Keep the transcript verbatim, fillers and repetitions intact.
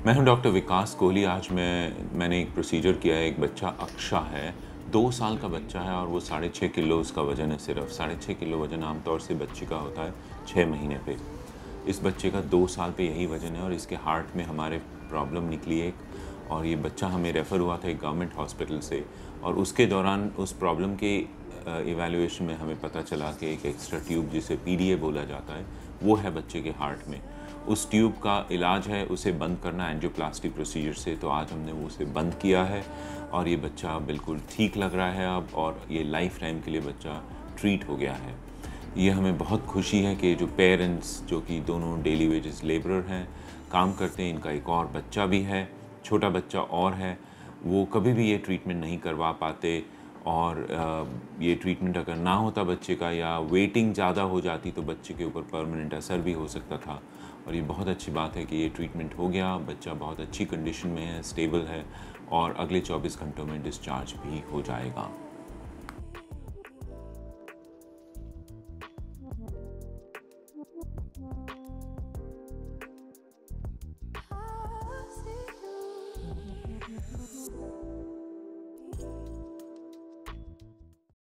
मैं हूं डॉक्टर विकास कोहली। आज मैं मैंने एक प्रोसीजर किया है। एक बच्चा अक्षा है, दो साल का बच्चा है और वो साढ़े छः किलो उसका वज़न है। सिर्फ साढ़े छः किलो वज़न आमतौर से बच्चे का होता है छः महीने पे। इस बच्चे का दो साल पे यही वज़न है और इसके हार्ट में हमारे प्रॉब्लम निकली एक, और ये बच्चा हमें रेफ़र हुआ था एक गवर्नमेंट हॉस्पिटल से, और उसके दौरान उस प्रॉब्लम के इवैल्यूएशन में हमें पता चला कि एक एक्स्ट्रा ट्यूब जिसे पी डी ए बोला जाता है वो है बच्चे के हार्ट में। उस ट्यूब का इलाज है उसे बंद करना एंजियोप्लास्टी प्रोसीजर से। तो आज हमने वो उसे बंद किया है और ये बच्चा बिल्कुल ठीक लग रहा है अब, और ये लाइफ टाइम के लिए बच्चा ट्रीट हो गया है। ये हमें बहुत खुशी है कि जो पेरेंट्स, जो कि दोनों डेली वेजेस लेबरर हैं, काम करते हैं, इनका एक और बच्चा भी है, छोटा बच्चा और है, वो कभी भी ये ट्रीटमेंट नहीं करवा पाते। और ये ट्रीटमेंट अगर ना होता बच्चे का, या वेटिंग ज़्यादा हो जाती, तो बच्चे के ऊपर परमानेंट असर भी हो सकता था। और ये बहुत अच्छी बात है कि ये ट्रीटमेंट हो गया, बच्चा बहुत अच्छी कंडीशन में है, स्टेबल है, और अगले चौबीस घंटों में डिस्चार्ज भी हो जाएगा।